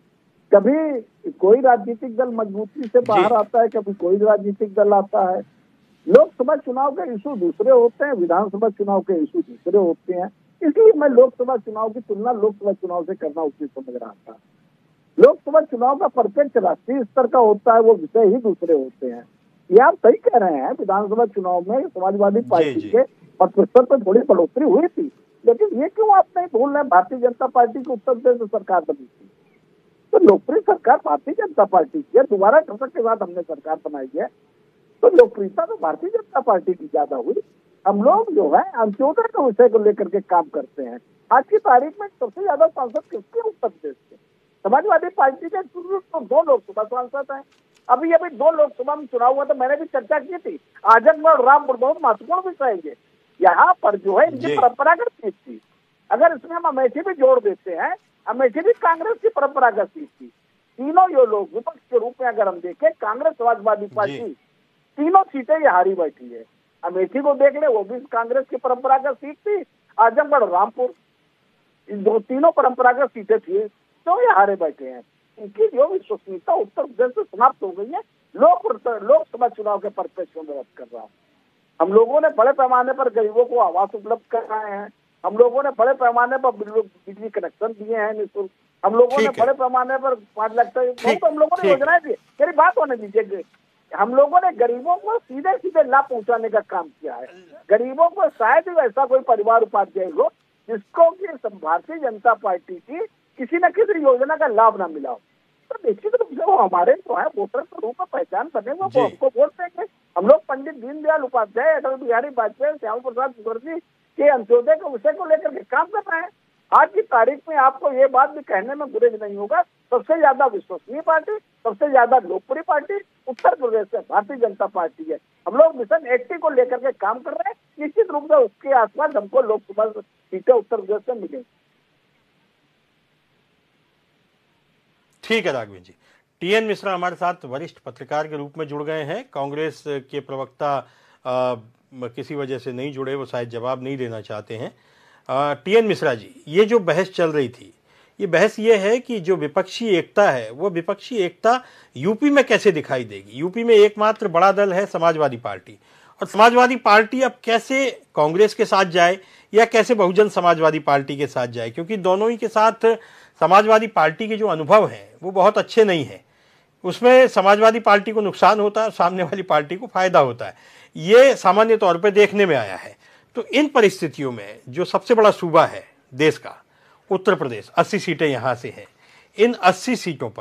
कभी कोई राजनीतिक दल मजबूती से बाहर आता है, कभी कोई राजनीतिक दल आता है। लोकसभा चुनाव के इशू दूसरे होते हैं, विधानसभा चुनाव के इशू दूसरे होते हैं। इसलिए मैं लोकसभा चुनाव की तुलना लोकसभा चुनाव से करना उचित समझ रहा था। लोकसभा चुनाव का प्रत्यक्ष राष्ट्रीय स्तर का होता है, वो विषय ही दूसरे होते हैं। ये आप सही कह रहे हैं, विधानसभा चुनाव में समाजवादी पार्टी के प्रतिशत में थोड़ी बढ़ोतरी हुई थी, लेकिन ये क्यों आप नहीं भूल रहे, भारतीय जनता पार्टी की उत्तर प्रदेश में सरकार बनी थी, तो लोकप्रिय सरकार भारतीय जनता पार्टी की है। दोबारा दशक के बाद हमने सरकार बनाई है, तो लोकप्रियता तो भारतीय जनता पार्टी की ज्यादा हुई। हम लोग जो है अंत्योदय के विषय को लेकर के काम करते हैं। आज की तारीख में सबसे ज्यादा सांसद किसके? उत्तर प्रदेश के। समाजवादी पार्टी के तो 2 लोकसभा सांसद हैं। अभी 2 लोकसभा में चुनाव हुआ तो मैंने भी चर्चा की थी। आजमगढ़ और रामपुर बहुत महत्वपूर्ण विषय है। यहाँ पर जो है इनकी परंपरागत सीट थी। अगर इसमें हम अमेठी भी जोड़ देते हैं, अमेठी भी कांग्रेस की परंपरागत सीट थी। तीनों ये लोग विपक्ष के रूप में अगर हम देखें, कांग्रेस समाजवादी पार्टी तीनों सीटें ये हारी बैठी है। अमेठी को देख ले, वो भी कांग्रेस की परंपरागत सीट थी। आजमगढ़ रामपुर, इन तीनों परंपरागत सीटें थी, तो ये हारे बैठे हैं। इनकी जो विश्वसनीयता उत्तर प्रदेश से समाप्त हो गई है। लोकसभा चुनाव के परिप्रेक्ष्य में बात कर रहा हूँ। हम लोगों ने बड़े पैमाने पर गरीबों को आवास उपलब्ध कराए हैं। हम लोगों ने बड़े पैमाने पर बिजली कनेक्शन दिए हैं निःशुल्क। हम लोगों ने बड़े पैमाने पर 5 लाख तक हम लोगों ने योजनाएं दी। मेरी बात होने दीजिए। हम लोगों ने गरीबों को सीधे सीधे लाभ पहुंचाने का काम किया है। गरीबों को शायद ही ऐसा कोई परिवार उपाध्याय हो जिसको कि भारतीय जनता पार्टी की किसी न किसी योजना का लाभ ना मिला हो, तो निश्चित रूप से वो हमारे जो है वोटर के रूप में पहचान बनेंगे, वो हमको वोट देंगे। हम लोग पंडित दीनदयाल उपाध्याय, अटल बिहारी वाजपेयी, श्यामा प्रसाद मुखर्जी के अंत्योदय के विषय को लेकर के काम कर रहे हैं। आज की तारीख में आपको ये बात भी कहने में गुरेज नहीं होगा, सबसे ज्यादा विश्वसनीय पार्टी, सबसे ज्यादा लोकप्रिय पार्टी उत्तर प्रदेश से भारतीय जनता पार्टी है। हम लोग मिशन 80 को लेकर के काम कर रहे हैं। निश्चित रूप से उसके आसपास हमको लोकसभा सीटें उत्तर प्रदेश से मिलेंगी। ठीक है राघवेंद्र जी। टीएन मिश्रा हमारे साथ वरिष्ठ पत्रकार के रूप में जुड़ गए हैं। कांग्रेस के प्रवक्ता किसी वजह से नहीं जुड़े, वो शायद जवाब नहीं देना चाहते हैं। टीएन मिश्रा जी, ये जो बहस चल रही थी, ये बहस ये है कि जो विपक्षी एकता है, वो विपक्षी एकता यूपी में कैसे दिखाई देगी? यूपी में एकमात्र बड़ा दल है समाजवादी पार्टी, और समाजवादी पार्टी अब कैसे कांग्रेस के साथ जाए या कैसे बहुजन समाजवादी पार्टी के साथ जाए, क्योंकि दोनों ही के साथ समाजवादी पार्टी के जो अनुभव हैं वो बहुत अच्छे नहीं हैं। उसमें समाजवादी पार्टी को नुकसान होता है, सामने वाली पार्टी को फायदा होता है। ये सामान्य तौर पे देखने में आया है। तो इन परिस्थितियों में जो सबसे बड़ा सूबा है देश का, उत्तर प्रदेश, 80 सीटें यहाँ से हैं। इन 80 सीटों पर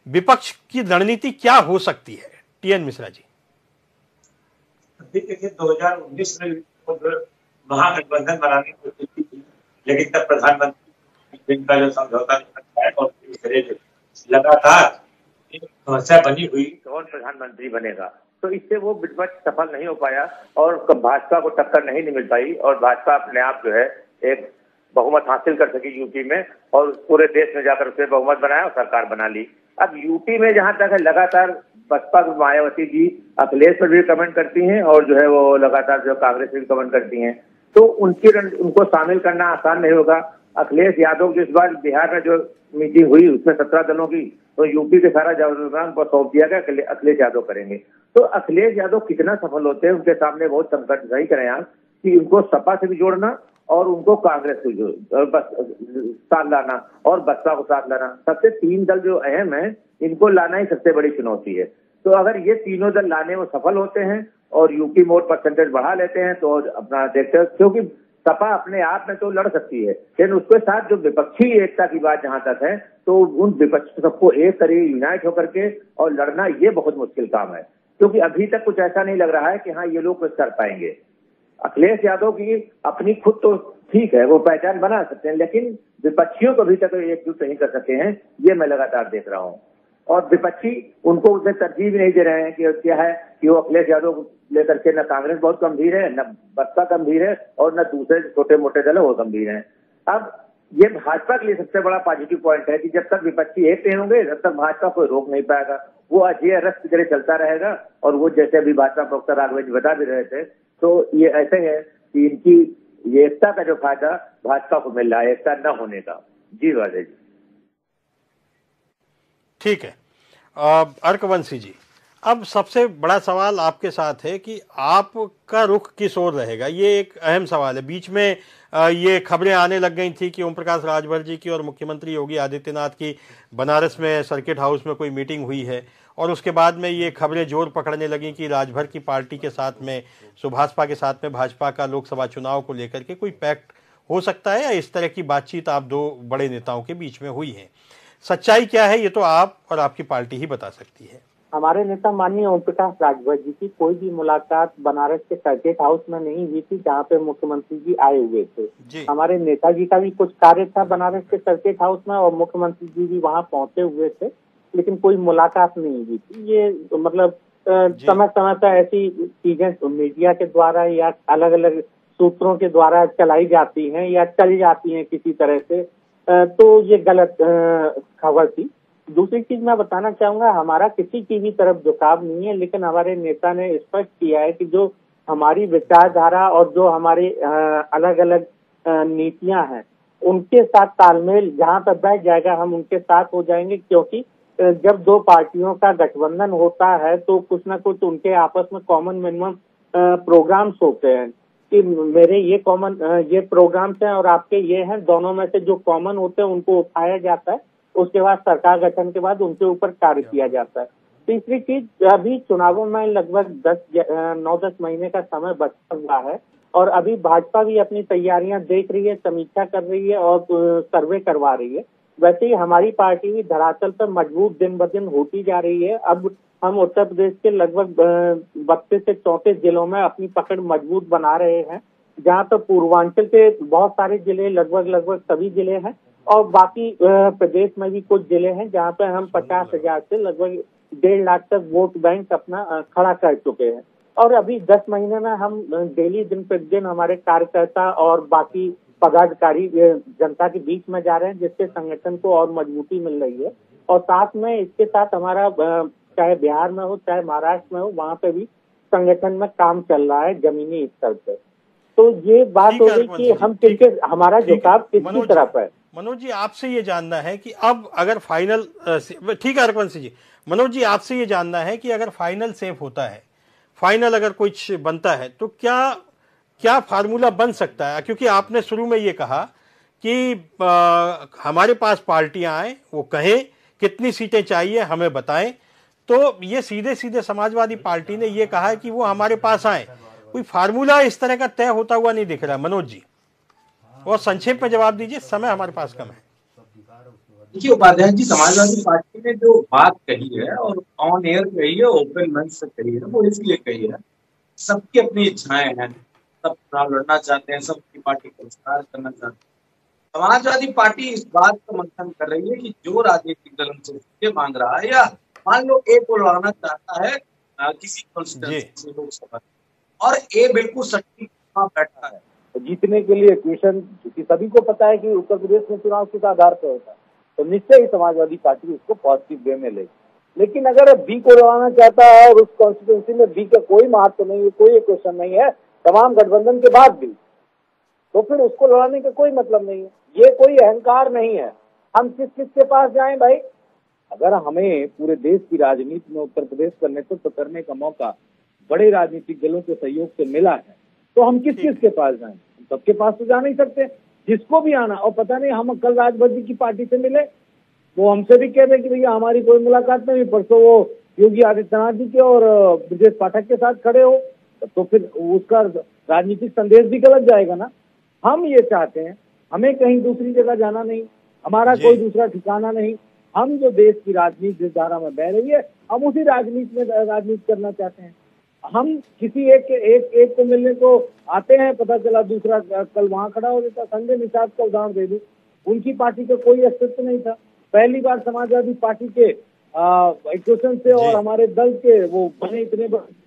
विपक्ष की रणनीति क्या हो सकती है? टीएन मिश्रा जी। देखिए 2019 में महागठबंधन बनाने की कोशिश की, लेकिन तब प्रधानमंत्री का जो समझौता है और लगातार समस्या बनी हुई, कौन प्रधानमंत्री बनेगा, तो इससे वो विपक्ष सफल नहीं हो पाया और भाजपा को टक्कर नहीं मिल पाई और भाजपा अपने आप जो है एक बहुमत हासिल कर सकी यूपी में और पूरे देश में जाकर उसे बहुमत बनाया और सरकार बना ली। अब यूपी में जहां तक है, लगातार बसपा मायावती जी अखिलेश पर भी कमेंट करती हैं और जो है वो लगातार जो कांग्रेस पर भी कमेंट करती हैं, तो उनको शामिल करना आसान नहीं होगा। अखिलेश यादव की इस बार बिहार में जो मीटिंग हुई उसमें 17 दलों की, तो यूपी के सारा जवाब को सौंप दिया गया, अखिलेश यादव करेंगे। तो अखिलेश यादव कितना सफल होते हैं, उनके सामने बहुत संकट सही करें आप कि उनको सपा से भी जोड़ना और उनको कांग्रेस को साथ लाना और बसपा को साथ लाना, सबसे 3 दल जो अहम है इनको लाना ही सबसे बड़ी चुनौती है। तो अगर ये तीनों दल लाने में सफल होते हैं और यूपी में परसेंटेज बढ़ा लेते हैं तो अपना देखते हैं, क्योंकि सपा अपने आप में तो लड़ सकती है, लेकिन उसके साथ जो विपक्षी एकता की बात जहां तक है तो उन विपक्ष सबको एक करिए यूनाइट होकर के और लड़ना ये बहुत मुश्किल काम है, क्योंकि अभी तक कुछ ऐसा नहीं लग रहा है कि हाँ ये लोग कुछ कर पाएंगे। अखिलेश यादव की अपनी खुद तो ठीक है, वो पहचान बना सकते हैं, लेकिन विपक्षियों को अभी तक एकजुट नहीं कर सके हैं, ये मैं लगातार देख रहा हूँ। और विपक्षी उनको उसमें तरजीह भी नहीं दे रहे हैं कि क्या है कि वो अखिलेश यादव को लेकर के न कांग्रेस बहुत गंभीर है, न बसपा गंभीर है और न दूसरे छोटे मोटे दल वो गंभीर हैं। अब ये भाजपा के लिए सबसे बड़ा पॉजिटिव पॉइंट है कि जब तक विपक्षी एक नहीं होंगे तब तक भाजपा कोई रोक नहीं पाएगा, वो अजय रथ की तरह चलता रहेगा। और वो जैसे अभी भाजपा प्रवक्ता राघवेंद्र जी बता भी रहे थे, तो ये ऐसे है कि इनकी ये एकता का जो फायदा भाजपा को मिल रहा है, एकता न होने का। जी वाजे जी। ठीक है। अर्कवंशी जी, अब सबसे बड़ा सवाल आपके साथ है कि आपका रुख किस ओर रहेगा, ये एक अहम सवाल है। बीच में ये खबरें आने लग गई थी कि ओम प्रकाश राजभर जी की और मुख्यमंत्री योगी आदित्यनाथ की बनारस में सर्किट हाउस में कोई मीटिंग हुई है, और उसके बाद में ये खबरें जोर पकड़ने लगी कि राजभर की पार्टी के साथ में सुभाषपा के साथ में भाजपा का लोकसभा चुनाव को लेकर के कोई पैक्ट हो सकता है, या इस तरह की बातचीत आप दो बड़े नेताओं के बीच में हुई है। सच्चाई क्या है ये तो आप और आपकी पार्टी ही बता सकती है। हमारे नेता माननीय ओम प्रकाश राजभर जी की कोई भी मुलाकात बनारस के सर्किट हाउस में नहीं हुई थी जहाँ पे मुख्यमंत्री जी आए हुए थे। हमारे नेताजी का भी कुछ कार्य था बनारस के सर्किट हाउस में और मुख्यमंत्री जी भी वहाँ पहुंचे हुए थे, लेकिन कोई मुलाकात नहीं हुई थी। ये मतलब समय समय पर ऐसी चीजें मीडिया के द्वारा या अलग अलग सूत्रों के द्वारा चलाई जाती हैं या चली जाती हैं किसी तरह से, तो ये गलत खबर थी। दूसरी चीज मैं बताना चाहूंगा, हमारा किसी की भी तरफ झुकाव नहीं है, लेकिन हमारे नेता ने स्पष्ट किया है कि जो हमारी विचारधारा और जो हमारे अलग अलग नीतियां हैं उनके साथ तालमेल जहां तक बैठ जाएगा हम उनके साथ हो जाएंगे, क्योंकि जब दो पार्टियों का गठबंधन होता है तो कुछ ना कुछ उनके आपस में कॉमन मिनिमम प्रोग्राम्स होते हैं कि मेरे ये कॉमन ये प्रोग्राम्स हैं और आपके ये हैं, दोनों में से जो कॉमन होते हैं उनको उठाया जाता है, उसके बाद सरकार गठन के बाद उनके ऊपर कार्य किया जाता है। तीसरी चीज, अभी चुनावों में लगभग 9-10 महीने का समय बचा हुआ है और अभी भाजपा भी अपनी तैयारियां देख रही है, समीक्षा कर रही है और सर्वे करवा रही है। वैसे ही हमारी पार्टी भी धरातल पर मजबूत दिन ब दिन होती जा रही है। अब हम उत्तर प्रदेश के लगभग 32 से 34 जिलों में अपनी पकड़ मजबूत बना रहे हैं, जहां पर पूर्वांचल के बहुत सारे जिले लगभग सभी जिले हैं और बाकी प्रदेश में भी कुछ जिले हैं जहां पर हम 50,000 से लगभग 1.5 लाख तक वोट बैंक अपना खड़ा कर चुके हैं। और अभी 10 महीने में हम डेली दिन प्रतिदिन हमारे कार्यकर्ता और बाकी पदाधिकारी जनता के बीच में जा रहे हैं, जिससे संगठन को और मजबूती मिल रही है। और साथ में इसके साथ हमारा चाहे बिहार में हो चाहे महाराष्ट्र में हो, वहाँ पे भी संगठन में काम चल रहा है जमीनी स्तर पर। तो ये बात हो गई कि हम किसके हमारा झुकाव किसकी तरफ है। मनोज जी, आपसे ये जानना है कि अब अगर फाइनल, ठीक है अर्कवंशी जी, मनोज जी आपसे ये जानना है कि अगर फाइनल सेफ होता है, फाइनल अगर कुछ बनता है तो क्या फार्मूला बन सकता है? क्योंकि आपने शुरू में ये कहा कि हमारे पास पार्टियां आए, वो कहें कितनी सीटें चाहिए हमें बताएं, तो ये सीधे सीधे समाजवादी पार्टी ने ये कहा है कि वो हमारे पास आए। कोई फार्मूला इस तरह का तय होता हुआ नहीं दिख रहा। मनोज जी, और संक्षेप में जवाब दीजिए, समय हमारे पास कम है। देखिए उपाध्याय जी, समाजवादी पार्टी ने जो बात कही है और ऑन एयर कही है, ओपन मंच से कही है, वो इसलिए कही है, सबकी अपनी इच्छाएं हैं, सब चुनाव लड़ना चाहते हैं, सब अपनी पार्टी का विस्तार करना चाहते हैं। समाजवादी पार्टी इस बात का मंथन कर रही है कि जो राजनीतिक दल उनसे सीटें मांग रहा है, या मान लो ए को लड़ना चाहता है किसी कॉन्स्टिट्यूएंसी से लोकसभा, और ए बिल्कुल सटीक बैठा है जीतने के लिए क्वेश्चन, क्योंकि सभी को पता है कि उत्तर प्रदेश में चुनाव किस आधार पर होता है, तो निश्चय ही समाजवादी पार्टी उसको पॉजिटिव वे में लेगी। लेकिन अगर बी को लड़ाना चाहता है और उस कॉन्स्टिट्यूंसी में बी का कोई महत्व नहीं है, कोई क्वेश्चन नहीं है तमाम गठबंधन के बाद भी, तो फिर उसको लड़ाने का कोई मतलब नहीं है। ये कोई अहंकार नहीं है। हम किस किस के पास जाएं भाई? अगर हमें पूरे देश की राजनीति में उत्तर प्रदेश का नेतृत्व करने का मौका बड़े राजनीतिक दलों के सहयोग से मिला है, तो हम किस किस के पास जाएं? सबके पास तो जा नहीं सकते। जिसको भी आना, और पता नहीं, हम कल राजभर जी की पार्टी से मिले, वो हमसे भी कह रहे कि भैया हमारी कोई मुलाकात नहीं। परसों वो योगी आदित्यनाथ जी के और ब्रजेश पाठक के साथ खड़े हो, तो फिर उसका राजनीतिक संदेश भी गलत जाएगा ना। हम ये चाहते हैं, हमें कहीं दूसरी जगह जाना नहीं, हमारा कोई दूसरा ठिकाना नहीं। हम जो देश की राजनीति जिस धारा में बह रही है, हम उसी राजनीति में राजनीति करना चाहते हैं। हम किसी एक को मिलने को आते हैं, पता चला दूसरा कल वहां खड़ा हो जाता। संजय निषाद का उदाहरण दे दूं, उनकी पार्टी का कोई अस्तित्व नहीं था। पहली बार समाजवादी पार्टी के इक्वेशन से और हमारे दल के वो बने इतने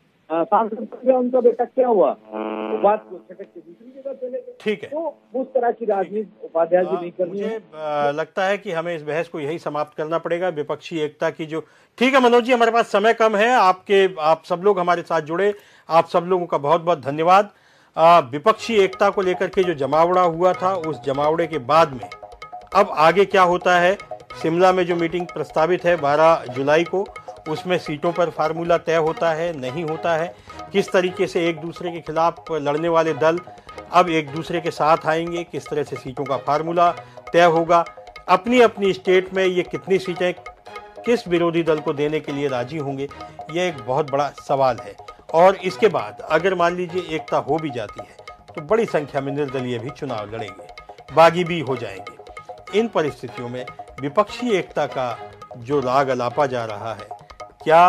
सांसद, उनका बेटा क्या हुआ, तो बात को छटक के दूसरी जगह चले गए। ठीक है, तो उस तरह की राजनीति उपाध्याय जी नहीं करनी है। मुझे लगता है कि हमें इस बहस को यही समाप्त करना पड़ेगा। विपक्षी एकता की जो, ठीक है मनोज जी, हमारे पास समय कम है। आप सब लोग हमारे साथ जुड़े, आप सब लोगों का बहुत बहुत धन्यवाद। विपक्षी एकता को लेकर के जो जमावड़ा हुआ था, उस जमावड़े के बाद में अब आगे क्या होता है, शिमला में जो मीटिंग प्रस्तावित है 12 जुलाई को, उसमें सीटों पर फार्मूला तय होता है, नहीं होता है, किस तरीके से एक दूसरे के खिलाफ लड़ने वाले दल अब एक दूसरे के साथ आएंगे, किस तरह से सीटों का फार्मूला तय होगा, अपनी अपनी स्टेट में ये कितनी सीटें किस विरोधी दल को देने के लिए राजी होंगे, ये एक बहुत बड़ा सवाल है। और इसके बाद अगर मान लीजिए एकता हो भी जाती है, तो बड़ी संख्या में निर्दलीय भी चुनाव लड़ेंगे, बागी भी हो जाएंगे। इन परिस्थितियों में विपक्षी एकता का जो राग अलापा जा रहा है, क्या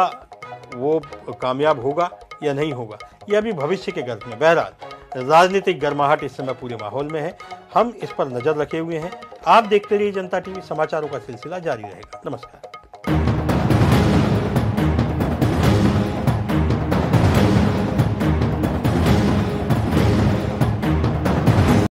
वो कामयाब होगा या नहीं होगा, यह अभी भविष्य के गर्भ में। बहरहाल राजनीतिक गर्माहट इस समय पूरे माहौल में है, हम इस पर नजर रखे हुए हैं। आप देखते रहिए जनता टीवी, समाचारों का सिलसिला जारी रहेगा। नमस्कार।